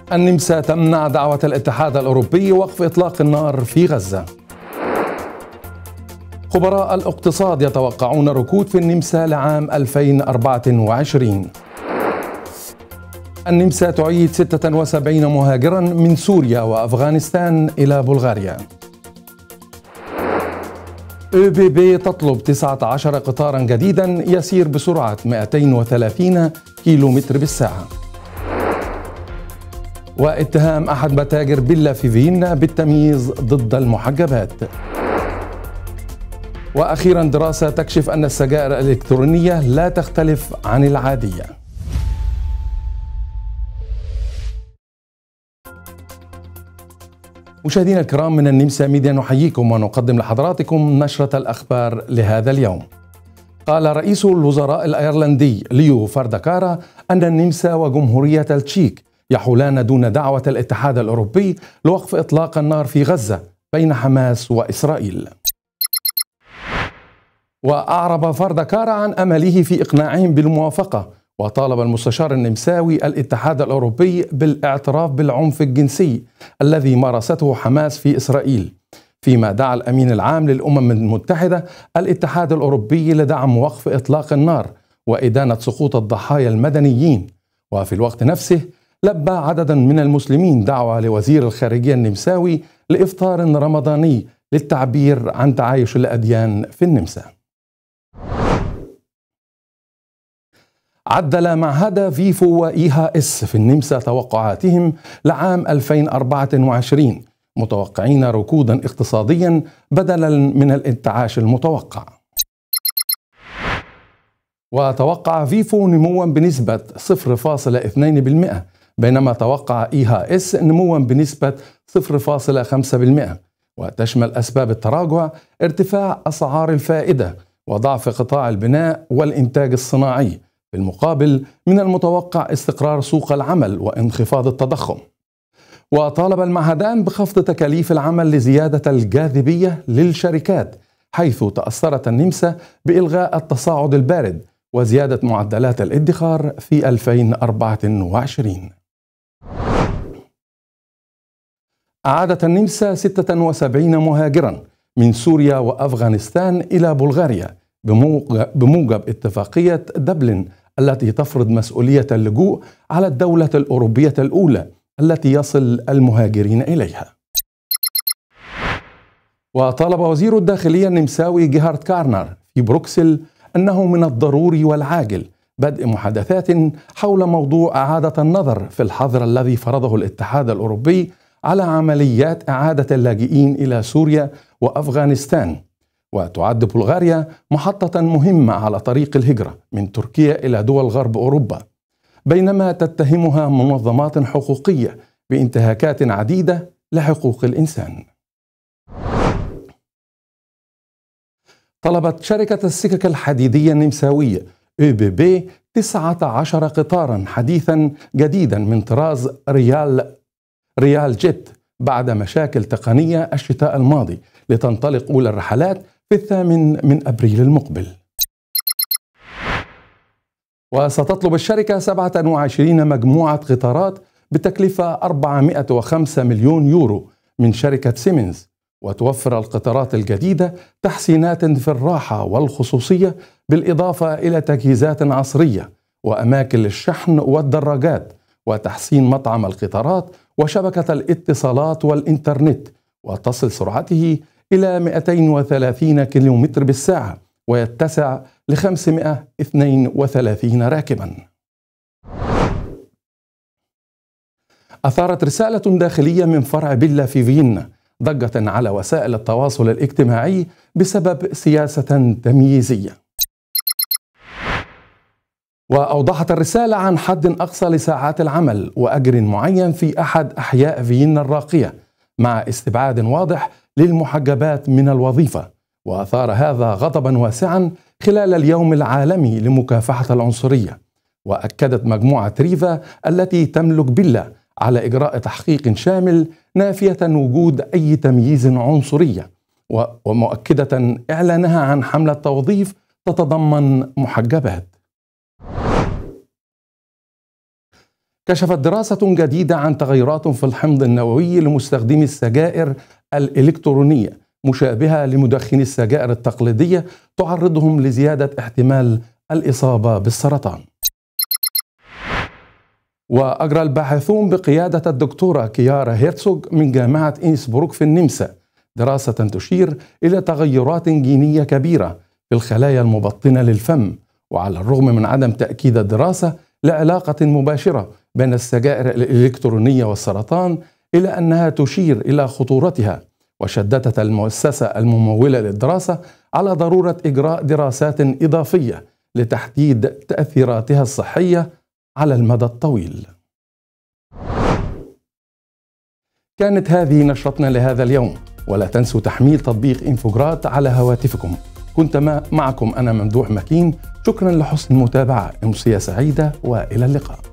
النمسا تمنع دعوة الاتحاد الأوروبي وقف إطلاق النار في غزة. خبراء الاقتصاد يتوقعون ركود في النمسا لعام 2024. النمسا تعيد 76 مهاجرا من سوريا وأفغانستان إلى بلغاريا. ÖBB تطلب 19 قطارا جديدا يسير بسرعة 230 كيلومتر بالساعة. واتهام أحد متاجر بيلا في فيينا بالتمييز ضد المحجبات. وأخيرا دراسة تكشف أن السجائر الإلكترونية لا تختلف عن العادية. مشاهدينا الكرام، من النمسا ميديا نحييكم ونقدم لحضراتكم نشرة الأخبار لهذا اليوم. قال رئيس الوزراء الأيرلندي ليو فاردكارا أن النمسا وجمهورية التشيك يحولان دون دعوة الاتحاد الأوروبي لوقف إطلاق النار في غزة بين حماس وإسرائيل. وأعرب فاردكارا عن أمله في إقناعهم بالموافقة، وطالب المستشار النمساوي الاتحاد الأوروبي بالاعتراف بالعنف الجنسي الذي مارسته حماس في إسرائيل، فيما دعا الأمين العام للأمم المتحدة الاتحاد الأوروبي لدعم وقف إطلاق النار وإدانة سقوط الضحايا المدنيين. وفي الوقت نفسه لبى عدد من المسلمين دعوة لوزير الخارجية النمساوي لإفطار رمضاني للتعبير عن تعايش الأديان في النمسا. عدل معهد فيفو وإيها إس في النمسا توقعاتهم لعام 2024، متوقعين ركودا اقتصاديا بدلا من الانتعاش المتوقع. وتوقع فيفو نموا بنسبة 0.2%، بينما توقع إيها إس نموا بنسبة 0.5%. وتشمل أسباب التراجع ارتفاع أسعار الفائدة وضعف قطاع البناء والإنتاج الصناعي، بالمقابل من المتوقع استقرار سوق العمل وانخفاض التضخم. وطالب المعهدان بخفض تكاليف العمل لزيادة الجاذبية للشركات، حيث تأثرت النمسا بإلغاء التصاعد البارد وزيادة معدلات الادخار في 2024. أعادت النمسا 76 مهاجرا من سوريا وأفغانستان إلى بلغاريا بموجب اتفاقية دبلن التي تفرض مسؤولية اللجوء على الدولة الأوروبية الأولى التي يصل المهاجرين إليها. وطالب وزير الداخلية النمساوي جيهارد كارنر في بروكسل أنه من الضروري والعاجل بدء محادثات حول موضوع إعادة النظر في الحظر الذي فرضه الاتحاد الأوروبي على عمليات إعادة اللاجئين إلى سوريا وأفغانستان. وتعد بلغاريا محطة مهمة على طريق الهجرة من تركيا إلى دول غرب أوروبا، بينما تتهمها منظمات حقوقية بانتهاكات عديدة لحقوق الإنسان. طلبت شركة السكك الحديدية النمساوية ÖBB 19 قطارا حديثا جديدا من طراز ريال جيت بعد مشاكل تقنية الشتاء الماضي، لتنطلق أولى الرحلات في 8 أبريل المقبل. وستطلب الشركة 27 مجموعة قطارات بتكلفة 405 مليون يورو من شركة سيمنز، وتوفر القطارات الجديدة تحسينات في الراحة والخصوصية بالإضافة إلى تجهيزات عصرية وأماكن للشحن والدراجات وتحسين مطعم القطارات وشبكة الاتصالات والإنترنت، وتصل سرعته إلى 230 كيلومتر بالساعة ويتسع ل 532 راكبا. أثارت رسالة داخلية من فرع بيلا في فيينا ضجة على وسائل التواصل الاجتماعي بسبب سياسة تمييزية. وأوضحت الرسالة عن حد أقصى لساعات العمل وأجر معين في أحد أحياء فيينا الراقية، مع استبعاد واضح للمحجبات من الوظيفة. وأثار هذا غضبا واسعا خلال اليوم العالمي لمكافحة العنصرية. وأكدت مجموعة ريفا التي تملك بيلا على إجراء تحقيق شامل نافية وجود أي تمييز عنصرية، ومؤكدة إعلانها عن حملة توظيف تتضمن محجبات. كشفت دراسة جديدة عن تغيرات في الحمض النووي لمستخدمي السجائر الإلكترونية مشابهة لمدخني السجائر التقليدية تعرضهم لزيادة احتمال الإصابة بالسرطان. وأجرى الباحثون بقيادة الدكتورة كيارا هيرتسوغ من جامعة إنسبروك في النمسا دراسة تشير إلى تغيرات جينية كبيرة في الخلايا المبطنة للفم، وعلى الرغم من عدم تأكيد الدراسة لعلاقة مباشرة بين السجائر الإلكترونية والسرطان، إلا أنها تشير إلى خطورتها. وشددت المؤسسة الممولة للدراسة على ضرورة إجراء دراسات إضافية لتحديد تأثيراتها الصحية على المدى الطويل. كانت هذه نشرتنا لهذا اليوم، ولا تنسوا تحميل تطبيق إنفوغرات على هواتفكم. كنت معكم أنا ممدوح مكين، شكرا لحسن المتابعة، أمسية سعيدة وإلى اللقاء.